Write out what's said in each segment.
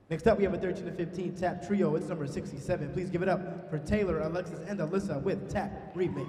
Next up, we have a 13 to 15 tap trio. It's number 67. Please give it up for Taylor, Alexis, and Alyssa with Tap Remix.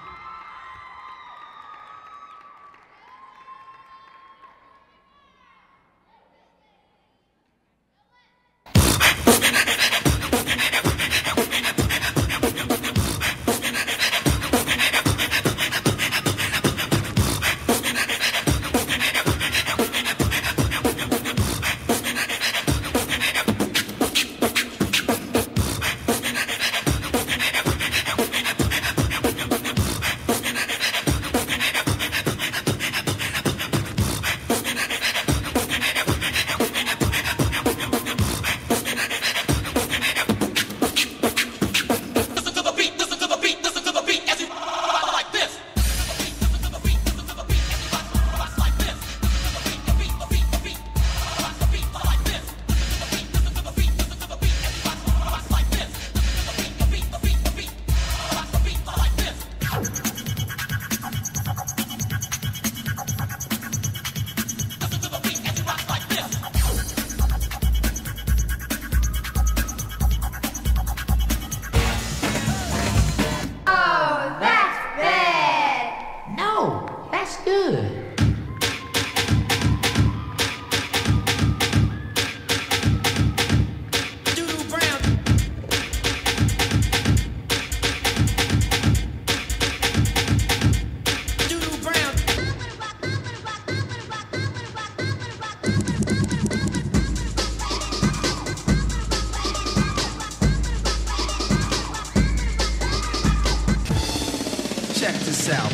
Check this out.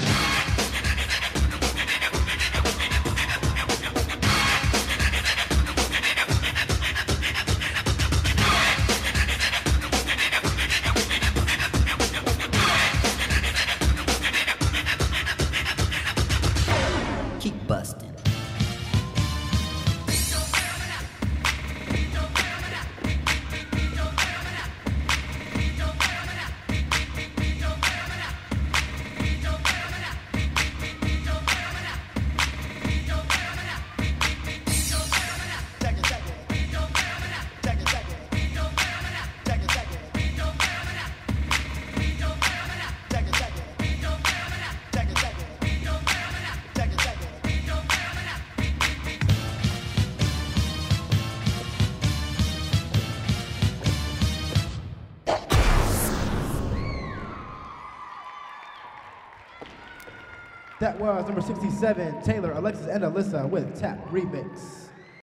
Keep busting. That was number 67, Taylor, Alexis, and Alyssa with Tap Remix.